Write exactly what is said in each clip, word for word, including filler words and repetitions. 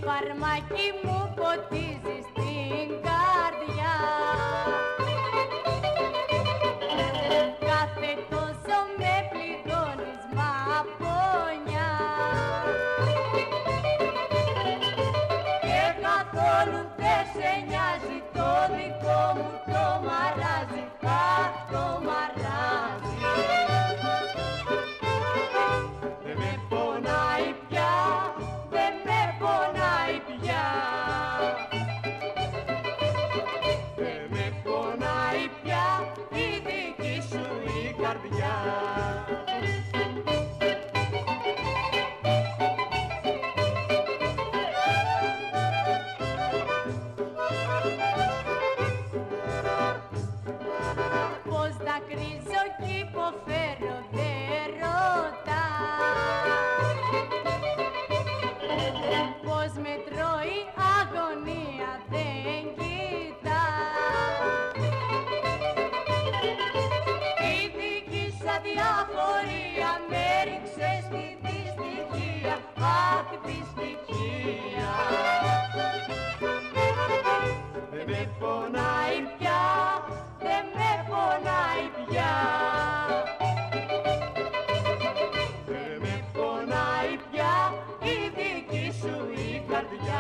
φαρμάκι μου ποτίζει στην καρδιά. Κάθε τόσο με πληγώνεις μα πονιά και καθόλου δεν σε νοιάζει το δικό μου το μαράζι. Αχ, το μαράζι δεν με πονάει πια, δεν με πονάει πια, δεν με πονάει πια η δική σου η καρδιά. Πως δακρύζω κι υποφέρω δεν ρωτά, πως με τρώει αγωνία δεν κοιτά. Η δική σου αδιαφορία με ρίξε στη δυστυχία. Αχ, δυστυχία δεν με πονάει πια, δεν με πονάει πια, δεν με πονάει πια η δική σου η καρδιά.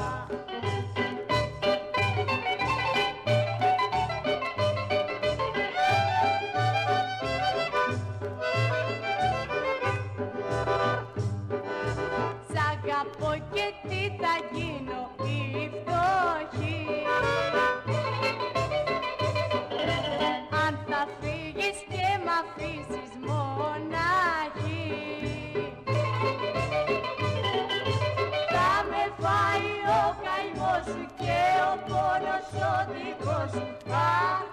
Σ' αγαπώ και τι θα γίνω η φτωχή, αν θα φύγεις και μ' αφήσεις μοναχή. Θα με φάει ο καημός σου και ο πόνος ο δικός σου.